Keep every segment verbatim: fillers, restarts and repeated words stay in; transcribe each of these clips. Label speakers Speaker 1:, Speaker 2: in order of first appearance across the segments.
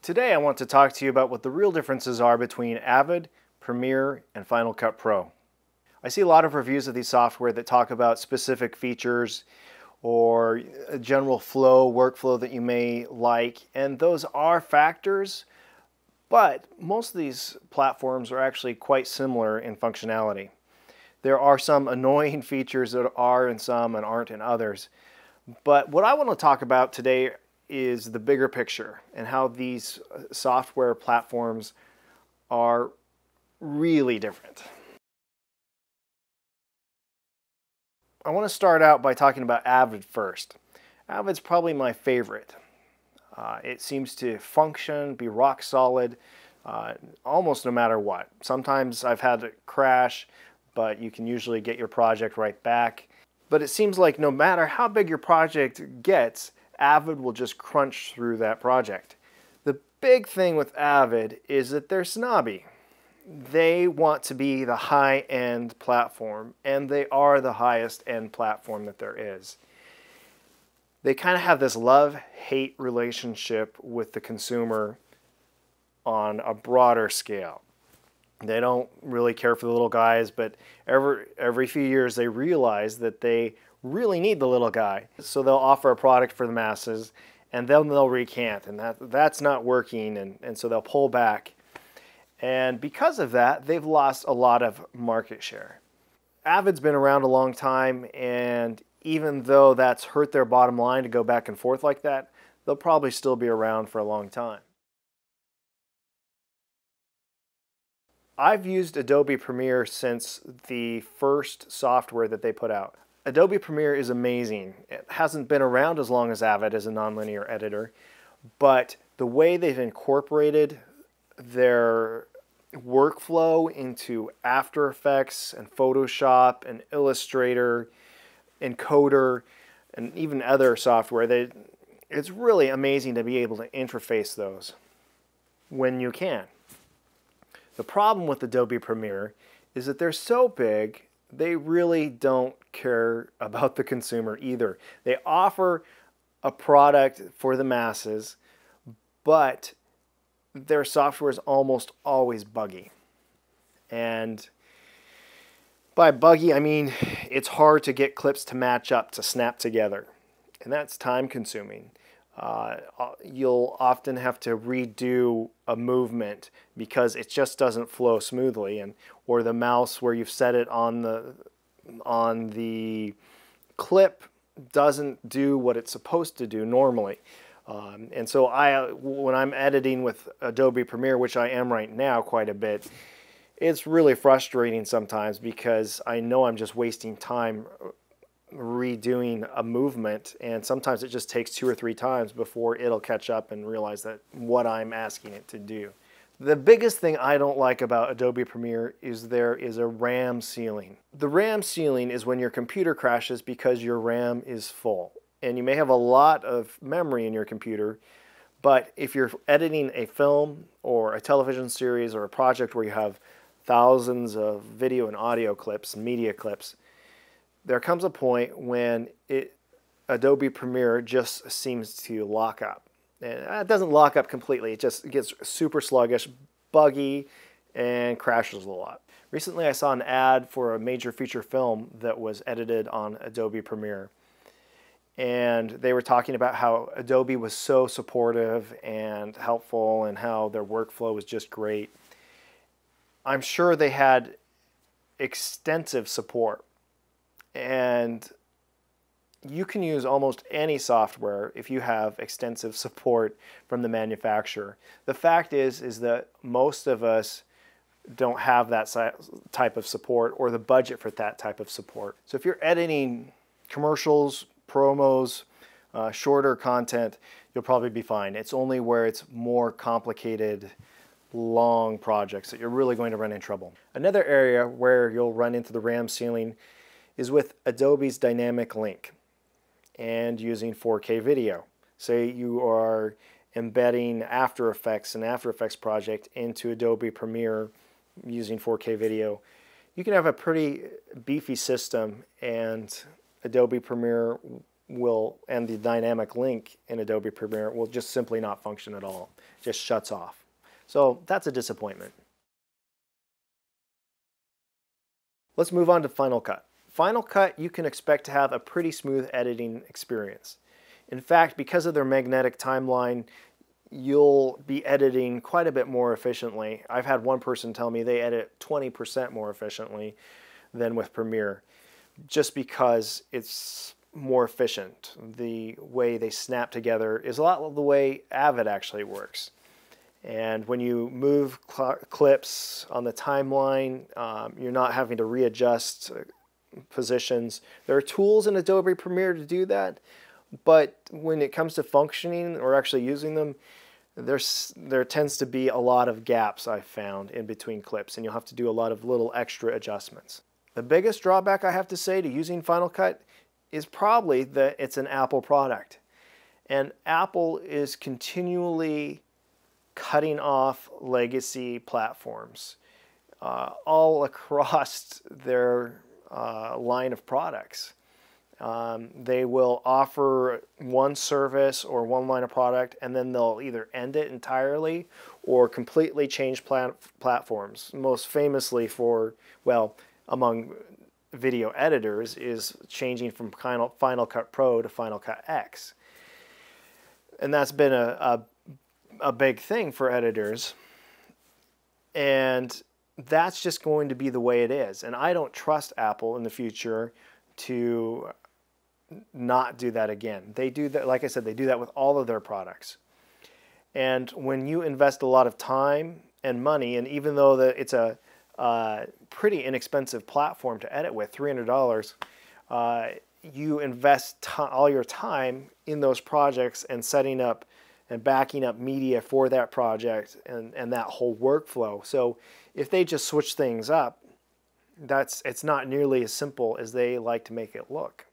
Speaker 1: Today I want to talk to you about what the real differences are between Avid, Premiere, and Final Cut Pro. I see a lot of reviews of these software that talk about specific features or a general flow, workflow that you may like, and those are factors, but most of these platforms are actually quite similar in functionality. There are some annoying features that are in some and aren't in others, but what I want to talk about today is the bigger picture and how these software platforms are really different. I want to start out by talking about Avid first. Avid's probably my favorite. Uh, it seems to function, be rock solid, uh, almost no matter what. Sometimes I've had it crash, but you can usually get your project right back. But it seems like no matter how big your project gets, Avid will just crunch through that project. The big thing with Avid is that they're snobby. They want to be the high-end platform, and they are the highest-end platform that there is. They kind of have this love-hate relationship with the consumer on a broader scale. They don't really care for the little guys, but every, every few years they realize that they really need the little guy. So they'll offer a product for the masses, and then they'll recant, and that, that's not working, and, and so they'll pull back. And because of that, they've lost a lot of market share. Avid's been around a long time, and even though that's hurt their bottom line to go back and forth like that, they'll probably still be around for a long time. I've used Adobe Premiere since the first software that they put out. Adobe Premiere is amazing. It hasn't been around as long as Avid as a nonlinear editor, but the way they've incorporated their workflow into After Effects and Photoshop and Illustrator, Encoder, and even other software, they, it's really amazing to be able to interface those when you can. The problem with Adobe Premiere is that they're so big, they really don't care about the consumer either. They offer a product for the masses, but their software is almost always buggy. And by buggy, I mean it's hard to get clips to match up, to snap together. And that's time consuming. Uh, you'll often have to redo a movement because it just doesn't flow smoothly, and or the mouse where you've set it on the on the clip doesn't do what it's supposed to do normally. Um, and so I, when I'm editing with Adobe Premiere, which I am right now quite a bit, it's really frustrating sometimes because I know I'm just wasting time redoing a movement, and sometimes it just takes two or three times before it'll catch up and realize that what I'm asking it to do. The biggest thing I don't like about Adobe Premiere is there is a RAM ceiling. The RAM ceiling is when your computer crashes because your RAM is full. And you may have a lot of memory in your computer, but if you're editing a film or a television series or a project where you have thousands of video and audio clips, media clips, there comes a point when it, Adobe Premiere just seems to lock up. And it doesn't lock up completely, it just gets super sluggish, buggy, and crashes a lot. Recently I saw an ad for a major feature film that was edited on Adobe Premiere. And they were talking about how Adobe was so supportive and helpful and how their workflow was just great. I'm sure they had extensive support. And you can use almost any software if you have extensive support from the manufacturer. The fact is, is that most of us don't have that type of support or the budget for that type of support. So if you're editing commercials, promos, uh, shorter content, you'll probably be fine. It's only where it's more complicated, long projects that you're really going to run in trouble. Another area where you'll run into the RAM ceiling is with Adobe's Dynamic Link and using four K video. Say you are embedding After Effects, an After Effects project into Adobe Premiere using four K video. You can have a pretty beefy system and Adobe Premiere will, and the dynamic link in Adobe Premiere will just simply not function at all. It just shuts off. So that's a disappointment. Let's move on to Final Cut. Final Cut, you can expect to have a pretty smooth editing experience. In fact, because of their magnetic timeline, you'll be editing quite a bit more efficiently. I've had one person tell me they edit twenty percent more efficiently than with Premiere, just because it's more efficient. The way they snap together is a lot of the way Avid actually works. And when you move cl clips on the timeline, um, you're not having to readjust positions. There are tools in Adobe Premiere to do that, but when it comes to functioning or actually using them, there's, there tends to be a lot of gaps I've found in between clips, and you'll have to do a lot of little extra adjustments. The biggest drawback I have to say to using Final Cut is probably that it's an Apple product. And Apple is continually cutting off legacy platforms uh, all across their uh, line of products. Um, they will offer one service or one line of product, and then they'll either end it entirely or completely change plat platforms. Most famously for, well, among video editors is changing from Final, Final Cut Pro to Final Cut X. And that's been a, a, a big thing for editors. And that's just going to be the way it is. And I don't trust Apple in the future to not do that again. They do that, like I said, they do that with all of their products. And when you invest a lot of time and money, and even though that it's a uh, pretty inexpensive platform to edit with, three hundred dollars, uh, you invest all your time in those projects and setting up and backing up media for that project and, and that whole workflow. So if they just switch things up, that's it's not nearly as simple as they like to make it look.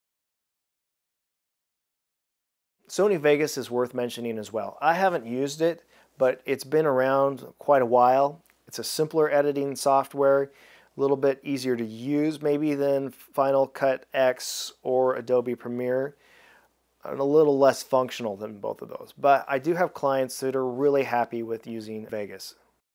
Speaker 1: Sony Vegas is worth mentioning as well. I haven't used it, but it's been around quite a while. It's a simpler editing software, a little bit easier to use maybe than Final Cut X or Adobe Premiere, and a little less functional than both of those. But I do have clients that are really happy with using Vegas.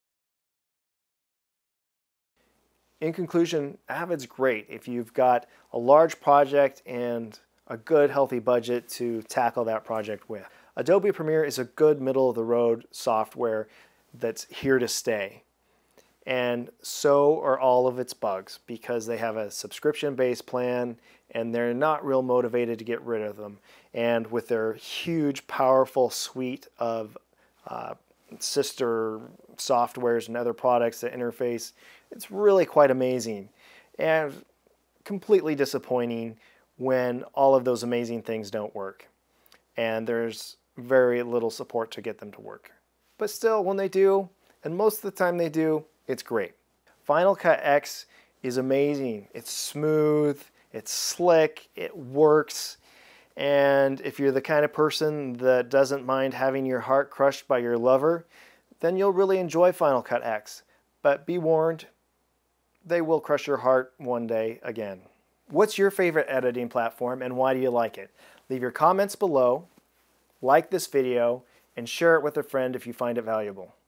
Speaker 1: In conclusion, Avid's great if you've got a large project and a good healthy budget to tackle that project with. Adobe Premiere is a good middle-of-the-road software that's here to stay. And so are all of its bugs, because they have a subscription-based plan and they're not real motivated to get rid of them. And with their huge, powerful suite of uh, sister softwares and other products that interface, it's really quite amazing and completely disappointing when all of those amazing things don't work. And there's very little support to get them to work. But still, when they do, and most of the time they do, it's great. Final Cut X is amazing. It's smooth, it's slick, it works. And if you're the kind of person that doesn't mind having your heart crushed by your lover, then you'll really enjoy Final Cut X. But be warned, they will crush your heart one day again. What's your favorite editing platform and why do you like it? Leave your comments below, like this video, and share it with a friend if you find it valuable.